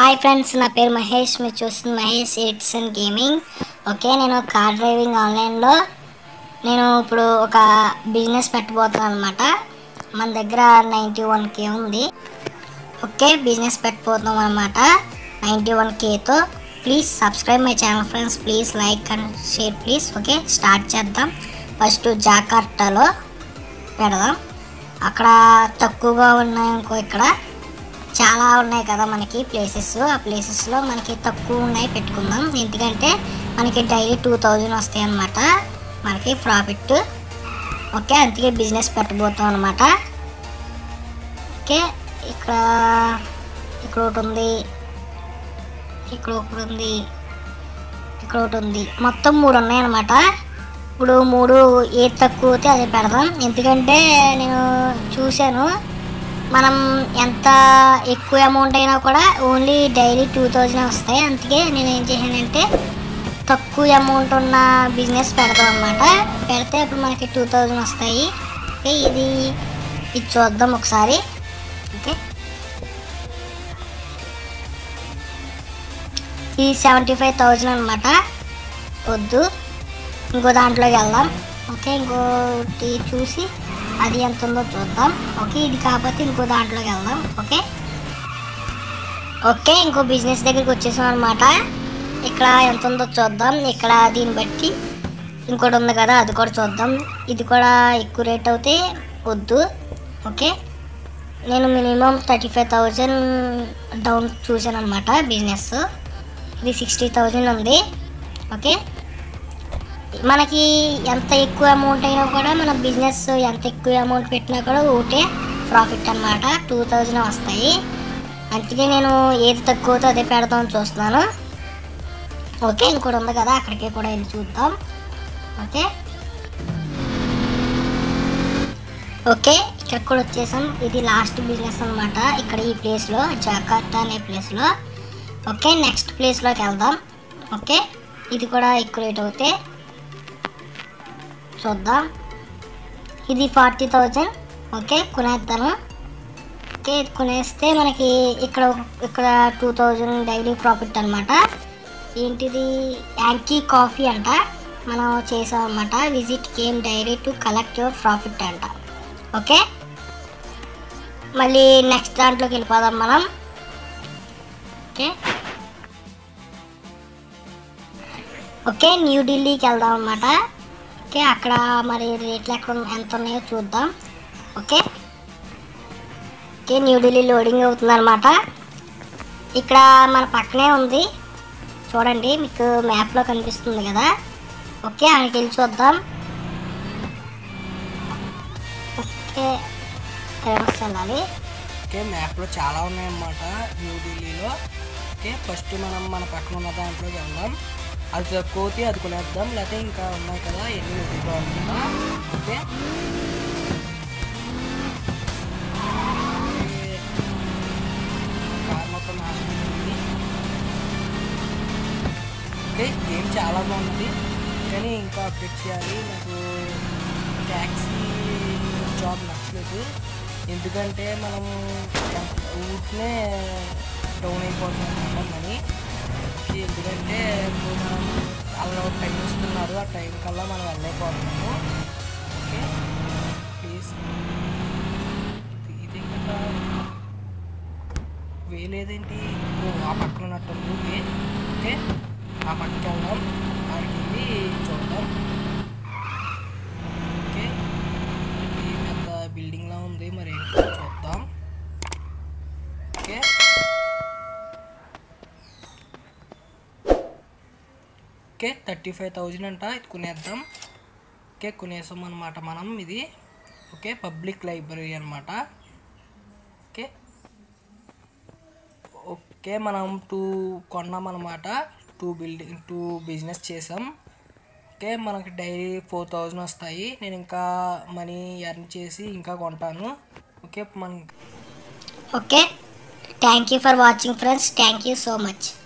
Hi friends, నా పేరు మహేష్. మీరు చూస్తుంది Mahesh edits and gaming. Okay, నేను కార్ డ్రైవింగ్ ఆన్లైన్లో ఇప్పుడు ఒక బిజినెస్ పెట్టబోతున్నాను అనమాట. మన దగ్గర 91K ఉంది. ఓకే, బిజినెస్ పెట్టబోతున్నాం అనమాట 91Kతో. Please subscribe my channel friends. Please like and share please. Okay, start చేద్దాం. ఫస్ట్ జాకార్టాలో పెడదాం. అక్కడ తక్కువగా ఉన్నాయనుకో, ఇక్కడ చాలా ఉన్నాయి కదా మనకి ప్లేసెస్. ఆ ప్లేసెస్లో మనకి తక్కువ ఉన్నాయి పెట్టుకుందాం. ఎందుకంటే మనకి డైలీ 2000 వస్తాయి అన్నమాట మనకి ప్రాఫిట్. ఓకే, అందుకే బిజినెస్ పెట్టబోతాం అనమాట. ఓకే, ఇక్కడ ఒకటి ఉంది, ఇక్కడ ఒకటి ఉంది, ఇక్కడ ఒకటి ఉంది. మొత్తం 3 ఉన్నాయన్నమాట. ఇప్పుడు 3 ఏది తక్కువ అయితే అదే పెడదాం. ఎందుకంటే నేను చూశాను, మనం ఎంత ఎక్కువ అమౌంట్ అయినా కూడా ఓన్లీ డైలీ 2000 వస్తాయి. అందుకే నేను ఏం చేశానంటే తక్కువ అమౌంట్ ఉన్న బిజినెస్ పెడతాం అన్నమాట. పెడితే ఇప్పుడు మనకి 2000 వస్తాయి. ఓకే, ఇది చూద్దాం ఒకసారి. ఓకే, ఇది 75,000 అనమాట. వద్దు, ఇంకో దాంట్లోకి వెళ్దాం. ఓకే, ఇంకోటి చూసి అది ఎంత ఉందో చూద్దాం. ఓకే, ఇది కాకపోతే ఇంకో దాంట్లోకి వెళ్దాం. ఓకే ఓకే ఇంకో బిజినెస్ దగ్గరికి వచ్చేసాం అనమాట. ఇక్కడ ఎంత ఉందో చూద్దాం. ఇక్కడ దీన్ని బట్టి ఇంకోటి ఉంది కదా, అది కూడా చూద్దాం. ఇది కూడా ఎక్కువ రేట్ అవుతే వద్దు. ఓకే, నేను మినిమం 35,000 డౌన్ చూసాను అనమాట బిజినెస్. ఇది 60,000 ఉంది. ఓకే, మనకి ఎంత ఎక్కువ అమౌంట్ అయినా కూడా మన బిజినెస్ ఎంత ఎక్కువ అమౌంట్ పెట్టినా కూడా ఒకటే ప్రాఫిట్ అన్నమాట. 2000 వస్తాయి. అందుకే నేను ఏది తక్కువతో అదే పెడదామని చూస్తున్నాను. ఓకే, ఇంకోటి ఉంది కదా, అక్కడికి కూడా వెళ్ళి చూద్దాం. ఓకే ఓకే ఇక్కడ కూడా వచ్చేసాం. ఇది లాస్ట్ బిజినెస్ అనమాట. ఇక్కడ ఈ ప్లేస్లో, జాకార్టా అనే ప్లేస్లో. ఓకే, నెక్స్ట్ ప్లేస్లోకి వెళ్దాం. ఓకే, ఇది కూడా ఎక్కువ రేట్ అవుతే చూద్దాం. ఇది 40,000. ఓకే, కొనేస్తాను. ఓకే, ఇది కొనేస్తే మనకి ఇక్కడ 2000 డైలీ ప్రాఫిట్ అనమాట. ఏంటిది, యాంకీ కాఫీ అంట. మనం చేసామన్నమాట. Visit came diary to collect your profit అంట. ఓకే, మళ్ళీ నెక్స్ట్ దాంట్లోకి వెళ్ళిపోదాం మనం. ఓకే ఓకే న్యూఢిల్లీకి వెళ్దాం అన్నమాట. ఓకే, అక్కడ మరి రేట్లు ఎంత ఉన్నాయో చూద్దాం. ఓకే ఓకే న్యూఢిల్లీ లోడింగ్ అవుతుంది అనమాట. ఇక్కడ మన పక్కనే ఉంది చూడండి, మీకు మ్యాప్లో కనిపిస్తుంది కదా. ఓకే, అక్కడికి వెళ్ళి చూద్దాం. ఓకే, రివర్స్ వెళ్ళాలి. ఓకే, మ్యాప్లో చాలా ఉన్నాయన్నమాట న్యూఢిల్లీలో. ఓకే, ఫస్ట్ మనం మన పక్కన ఉన్న దాంట్లోకి వెళ్దాం. అది తక్కువతే అది కొనేద్దాం, లేకపోతే ఇంకా ఉన్నాయి కదా ఎన్ని వెతుకుతామన్నమాట. ఓకే, కార్ మొత్తం నాశనమైంది. ఓకే, గేమ్ చాలా బాగుంది, కానీ ఇంకా అప్డేట్ చేయాలి. నాకు ట్యాక్సీ జాబ్ నచ్చలేదు. ఎందుకంటే మనం ఊరినే డౌన్ అయిపోతుంది అనమాట మనీ. ఎందుకంటే ఇప్పుడు మనం అలా టైం ఇస్తున్నారు, ఆ టైం కల్లా మనం వెళ్ళైపోతున్నాము. ఓకే, ప్లీజ్ ఇది కదా వేలేదేంటి, ఆ పక్కన ఉన్నట్టుంది వే. ఓకే, ఆ పక్కకి వెళ్దాం, ఆడికి వెళ్ళి చూద్దాం. ఓకే, ఇది పెద్ద బిల్డింగ్లా ఉంది, మరి ఏంటో చూద్దాం. ఓకే ఓకే 35,000 అంట. ఇది కొనేద్దాం. ఓకే, కొనేసాం అనమాట మనం ఇది. ఓకే, పబ్లిక్ లైబ్రరీ అనమాట. ఓకే ఓకే మనం 2 కొన్నాం అనమాట. 2 బిజినెస్ చేసాం. ఓకే, మనకి డైలీ 4,000 వస్తాయి. నేను ఇంకా మనీ ఎర్న్ చేసి ఇంకా కొంటాను. Okay okay, thank you for watching friends. Thank you so much.